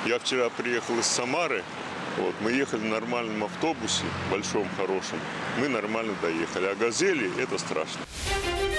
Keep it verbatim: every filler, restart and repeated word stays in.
Я вчера приехал из Самары. Вот, мы ехали в нормальном автобусе, большом, хорошем. Мы нормально доехали. А «Газели» – это страшно.